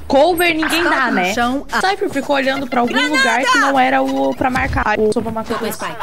Cover ninguém dá, né? Chão, O Cypher ficou olhando pra algum lugar que não era o pra marcar. O Sopa matou o Spike.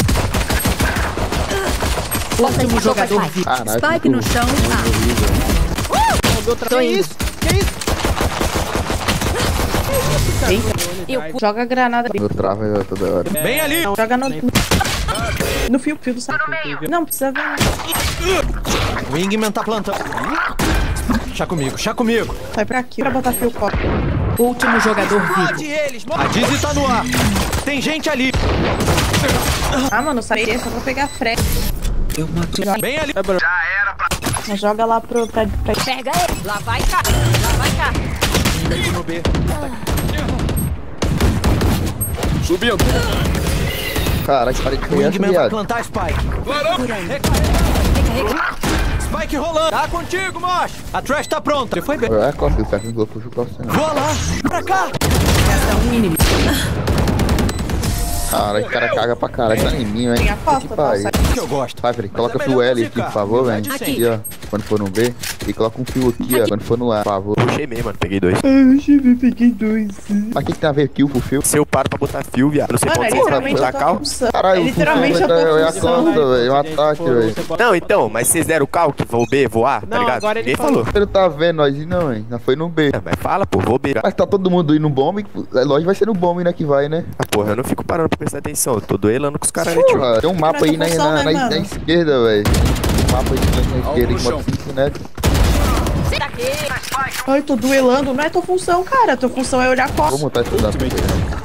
Último jogador vivo. Spike no chão. Que isso? Que isso? Joga a granada. Eu travo toda hora. Bem ali. Joga no fio do Cypher. Não, precisa ver. O Wingman tá plantando. Chá comigo, chá comigo. Sai pra aqui pra botar fio copo. Último jogador vivo. A Dizzy tá no ar. Tem gente ali. Ah, mano, sai só vou pegar frete. Eu matei. Bem ali. Joga lá pra... Pega ele. Lá vai cá. Lá vai cá. No B. Subindo. Caralho, parei de O criança, Wingman vai viado. plantar Spike. Spike rolando. Tá contigo, macho. A Trash tá pronta. Você foi bem. É, costa, o certo, não vou puxar o costa, não. Voa lá. Pra cá. Resta um inimigo. Caralho, o cara caga pra caralho, tá em mim, Tem a hein. costa, Que pariu. Que eu gosto. Vai, Fred, coloca Mas é fio melhor L não aqui, por ficar. favor, velho. Aqui. Aqui, ó. Quando for no B. E coloca um fio aqui, ó. Quando for no A, por favor. Puxei mesmo, mano. Peguei 2. Peguei 2. Mas quem que tem a ver kill com fio? Se eu paro pra botar fio, viado. Não sei Mano, é quanto você vai literalmente botar a tua cal. função. Caralho, É o literalmente a função é a tua função. costa, velho. É um ataque, velho. Não, então, mas vocês deram o cal que vou B, vou A, tá Não, ligado? agora ele Ninguém falou. falou. Você não tá vendo nós não, hein? Não foi no B. Mas fala, pô, vou B. Mas tá todo mundo indo no bomb, é lógico vai ser no bomb, né, que vai, né? Ah, porra, eu não fico parando pra prestar atenção. Eu tô duelando com os caras ali, tio. Porra, tem um mapa aí na, função, na, né, na, mano? na esquerda, velho. Um mapa aí na esquerda, que bota 5, né? Sai daqui. Ai, tô duelando. Não é tua função, cara. Tua função é olhar a costa. Vou montar isso da frente.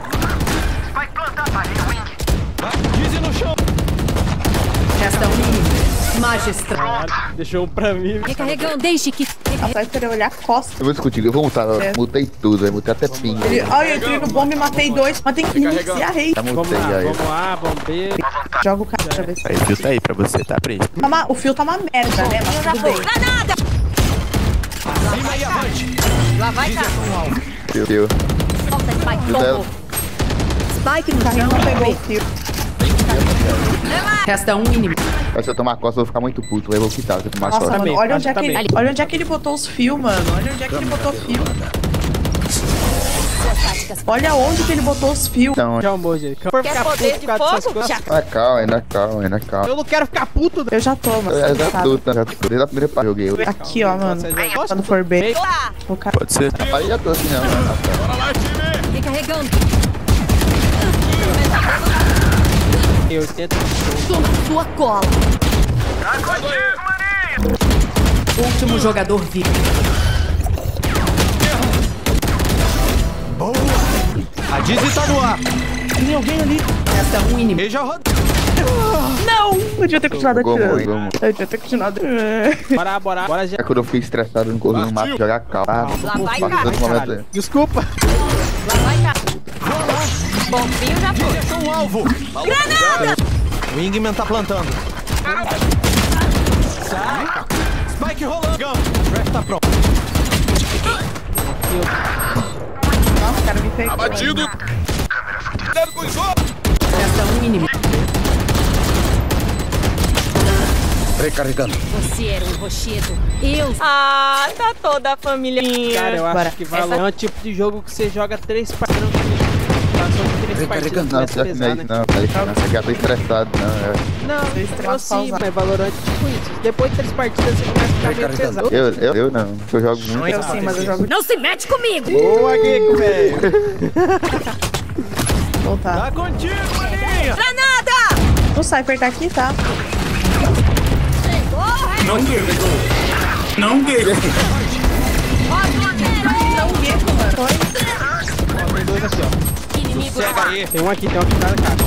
Dizzy no chão. Resta um inimigo. Magistral. Deixou um pra mim. Recarregando. Deixe que... A Cypher é olhar a costa. Eu vou discutir, eu vou mutar, É. mutei tudo, velho. Mutei até ping. Olha, eu entrei no bomb e matei 2. Matei 15 e a rei. Já Vamos mutei, lá, aí. vamos lá, vamos B. Joga o cara pra ver se... Aí, fio tá aí pra você, tá, Prende? O fio tá uma merda, né? Mas tudo bem. Granada. Cima e avante. Lá vai cá. Meu Deus. Volta, Spike. Meu Deus. Tomou. Spike no Carrinho chão. não pegou o fio. Resta um inimigo. Mas se eu tomar costa, eu vou ficar muito puto, velho. Eu vou quitar, se eu tomar Nossa, costa. mano, olha onde, é que também. ele, olha onde é que ele botou os fios, mano. Olha onde é que ele botou fio. Olha onde que ele botou os fios. Então, Já amor, gente. Por Quer ficar puto poder por de causa dessas fogo? coisas. na calma, na calma, na calma. Eu não quero ficar puto. Eu já tô, mas Eu você já sabe. tô, tá? Já tô. Desde a primeira parte joguei. Aqui, ó, mano. Quando for bem. Lá. O cara... Pode ser. Aí já tô assim, não. Né? Recarregando. 80. Tô na sua cola. Último jogador vivo. A Dizzy tá no ar. Tem alguém ali. Resta um inimigo. Ele já rodou. Não! Eu devia ter continuado Vamos, atirando. vamos. Eu devia ter continuado. Bora, bora. Bora já. É quando eu fiquei estressado, eu não corri no mato jogar calma. Lá vai cá. Passando esse momento aí. Desculpa. Lá vai cá. Bombinho já foi. Deixa um alvo. Granada. O Wingman tá plantando. Sai. Spike rolando. Trash tá pronto. Nossa, o cara me pegou. Abatido! Cuidado com isso! Resta um inimigo. Recarregando. Você era um rochedo. Eu... Ah, tá toda a família. Cara, eu acho Bora. que Valorant é um tipo de jogo que você joga 3 partidas. Três partidas Não, começa a pior que não pesar, é né? isso, não. Tá ligado? Eu já tô estressado, não. Não, extremado eu sim, pausado. mas Valorant é tipo isso. Depois de 3 partidas você começa a ficar meio pesado. Eu não. Eu jogo muito. Eu sim, mas eu jogo de Não se mete comigo. Boa, Geeko, velho. voltar. Tá contigo, maninha. Granada. O Cypher tá aqui, tá? Não, Gecko, mano. Foi. Tem 2 aqui, ó. Inimigo. Cega aí. Tem um aqui na caixa.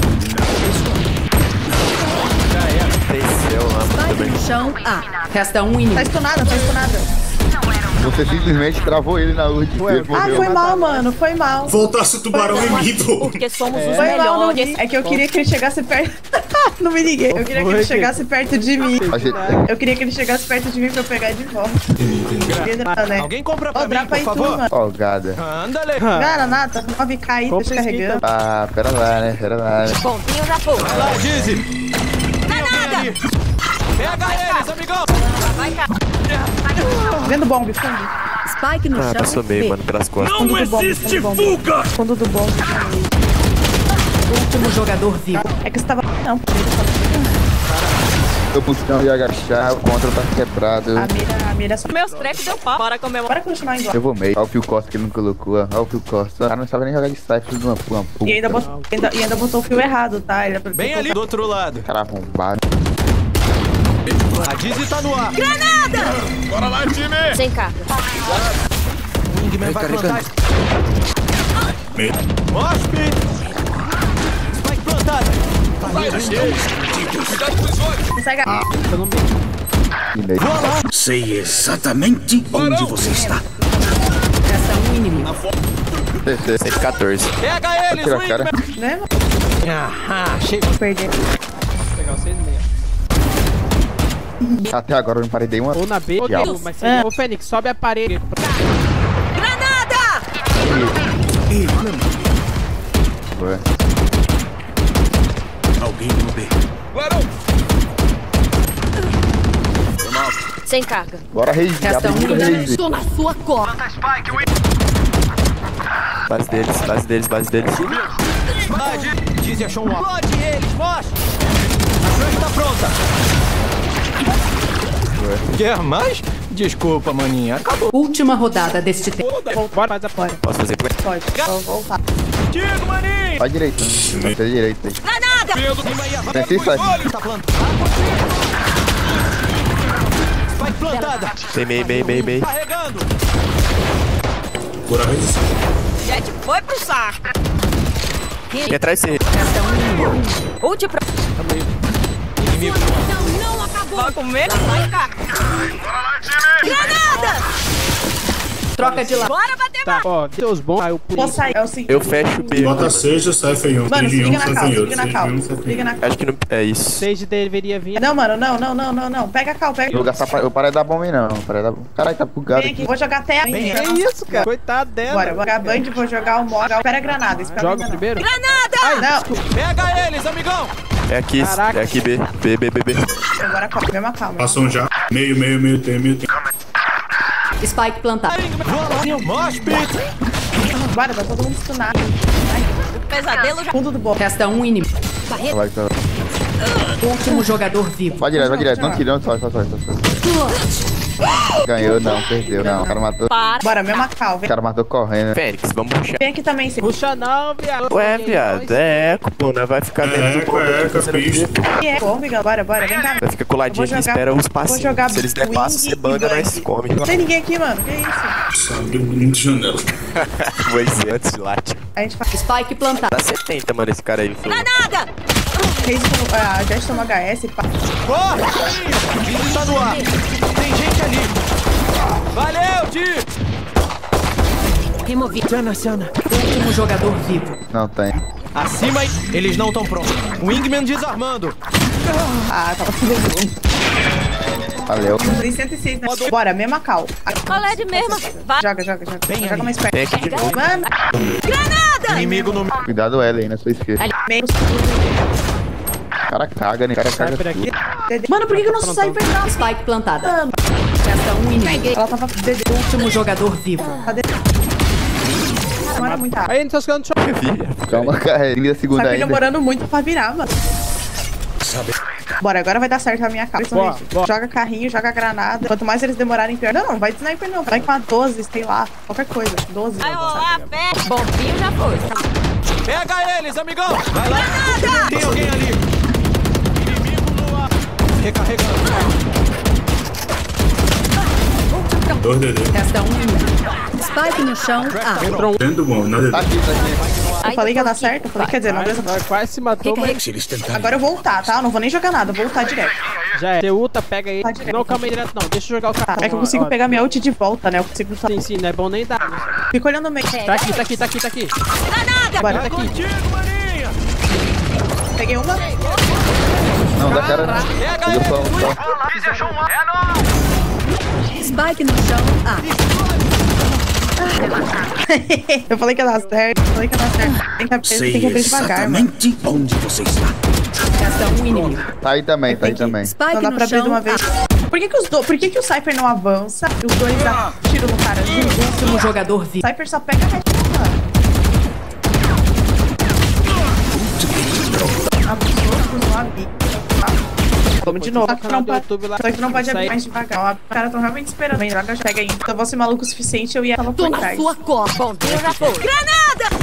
Desceu lá, muito Spike bem. no chão. A. Resta um inimigo. Tá estunada, tá estunada. Você simplesmente travou ele na ult. Ué, Ele Ah, morreu. foi mal, mano. Foi mal. Voltasse o tubarão em mim, pô! Porque somos os Foi mal, não melhores. vi. É que eu queria que ele chegasse perto. Não me liguei. Eu queria que ele chegasse perto de mim. A gente- Eu queria que ele chegasse perto de mim pra eu pegar de volta. Queria, né? Alguém compra Ó, pra mim, drapa por aí tu, favor. mano. Ó, gada. Andale. Granada, 9k aí, Compra deixa skin, carregando. Ah, pera lá, né? Pera lá, né? Bombinho já foi. Vai lá, Dizzy. Granada. Pega eles, amigão. Lá vai cá. Vendo bomb, fundo. Spike no chão. Passou meio, mano, pelas costas. Fundo do bombe, fundo do bombe. Fundo do bombe. Último jogador vivo. É que você tava... Não, Tô buscando agachar, o contra tá quebrado. a mira... Meus traps deu pau. Bora comer. Bora continuar indo lá. Eu vou meio. Olha o Phil Costa que ele não colocou. Olha o Phil Costa. O cara não sabe nem jogar de cypher de uma puta. E ainda botou o fio errado, tá? Ele Bem ali do outro lado. Cara arrombado. A Dizzy tá no ar. Granada! Bora lá, time! Sem carga. O Wingman vai plantar. Mospe! Spike plantada. Cuidado com os olhos! consegue... E meio. Sei exatamente onde você está. Resta um inimigo. CC. 114. Pega eles, Tira a cara. Né, mano? Aham, chega. Perder. Até agora eu não parei uma. Ou na B, ou Diabo. mas ô Fênix, sobe a parede. Granada! Ué. Alguém no B. Sem carga. Bora, Reis. Resta um Abre Reis. Estou na sua copa. Base deles, base deles, base deles. Dizzy achou um ar. Explode eles, mostra! A frente tá pronta. Quer mais? Desculpa, maninha. Acabou. Última rodada deste tempo. Bora, faz a porta. Posso fazer? Pode. Vou voltar. Digo, maninha! Vai direito. Vai ter direito aí. Granada! Tem que sair. Tá plantado. Spike plantada. Tem meio. Carregando. Bora resistir. Jet foi pro saco. Vem atrás de você. Resta um inimigo. Ult pra... Inimigo. Não acabou. Vai comer? Vai cá. Granada! Troca de lado. Bora bater Tá, ó, teus bons, aí eu Vou pulo. sair. É o seguinte. Eu fecho o B. Bota seja, sai feião. Mano, se Seja liga um, na sai cal, se feião. liga na cal. Se liga na cal. Acho que não. É isso. Sage deveria vir. Não, mano, não. Pega a cal, pega. Eu vou gastar. Eu parei da bomba aí não. Caralho, tá bugado Vem aqui. aqui. Vou jogar até a Que isso, cara? Coitado dela. Bora, vou jogar Band, vou jogar o mod. Espera a granada. Espera a Joga granada. primeiro? Granada! Não, Pega eles, amigão. É aqui, Caraca. é aqui B. B. agora calma, mesma calma. Passam já. Meio tem. Spike plantado. Mospe! Bora, tá todo mundo stunado. Pesadelo já... Fundo do bom. Resta um inimigo. Vai. Último jogador vivo. Vai direto. Não tira, só. Ganhou, não, perdeu. Não, o cara matou. Para. Bora, mesma cal. O Vem, cara matou correndo. Fênix, vamos puxar. vem aqui também, sim. Puxa não, viado. Ué, viado, é eco, pô, né? Vai ficar dentro do bomba. bicho. E é, bom, amiga, bora, vem cá. Vai ficar coladinho aqui e espera os passinhos. jogar Se eles der Wing passo, você e banga, Bang. nós come. Não tem ninguém aqui, mano. Que isso? Sabe muito de janela. Foi ser antes de late. A gente faz Spike plantado. Tá 70, mano, esse cara aí. Granada! a gente toma HS. Corre, maninha! Dizzy tá no ar. Tem gente ali. Valeu, Di! Removi. Último jogador vivo. Não tem. Acima, eles não estão prontos. Wingman desarmando. Ah, tava tudo bom. Valeu. Tem 106, né? Bora, mesma cal. Qual é de mesmo? Vai. Joga. Joga mais perto. Tem aqui de novo. Mano, Granada! Inimigo no... Cuidado, L aí na sua esquerda. meio... O cara caga, né? O cara caga Sniper aqui. tudo. Mano, por que eu não saí pra Spike plantada. Resta um inimigo. Ela tava... Último jogador vivo. Cadê? Não era muito rápido. Aí, não tá ficando show. Calma, cara. 30 segundos Tá me ainda. demorando muito pra virar, mano. Bora, agora vai dar certo a minha cara. Boa. Joga carrinho, joga granada. Quanto mais eles demorarem, pior. Não, vai de sniper não. Vai com a 12, sei lá. Qualquer coisa. 12. Vai rolar a pé. Bombinho já foi. Pega eles, amigão! Vai lá! Tem alguém ali! Inimigo no ar! Recarregando! 2 DD. Resta um inimigo. Spike no chão. Dentro bom, na Tá DD. aqui. Eu falei que ia dar certo. Eu falei, quer dizer, não deu certo. Quase se matou, mas Se eles tentarem. Agora eu vou voltar, tá? Eu não vou nem jogar nada. Eu vou voltar direto. já é. Você ulta, pega ele. Tá direto. Não, calma aí direto não. Deixa eu jogar o Tá, cara. é que eu consigo pegar minha ult de volta, né? Eu consigo... Sim, não é bom nem dar. Fica olhando no meio. Tá aqui. Bora. Tá aqui. Contigo, maninha! Peguei uma. Não, dá cara não. Pega Eu eles! só. Spike no chão. Eu falei que ia dar certo. Tem que Sei abrir devagar, mano. exatamente onde você está. Resta um inimigo. Tá aí também. Spike Não dá no pra abrir de chão. uma vez. Por que o Cypher não avança? Os dois dão tiro no cara junto. Último jogador vivo. Cypher só pega a headshot. Absurdo, não havia. Vamos de novo. Só que não pode abrir mais devagar. Os caras estão realmente esperando. Vem, droga, já pega aí. Se eu fosse maluco o suficiente, eu ia tava por trás. Sua cor. Bom, eu já foi. Granada!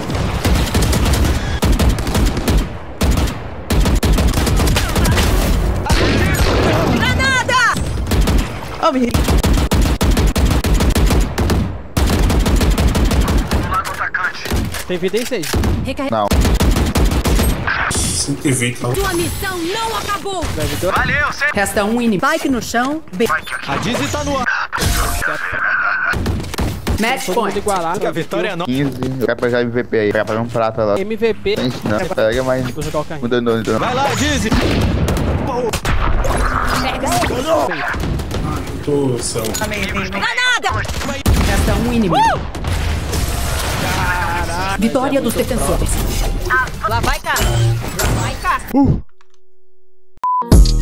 Granada! Oh, me... Tem vida em 6. Não. 120. Sua missão não acabou. Resta um inimigo. Spike no chão. A Dizzy tá no ar. Match Todo mundo point. igualado. A vitória é nossa. 15. Eu quero pegar MVP aí. Eu quero pegar um prata lá. MVP. Não, pega, mas... Vou jogar o carrinho. Mudando. Vai lá, Dizzy. Amém. Granada! Resta um inimigo. Vitória dos defensores. Lá vai cá. Lá vai cá.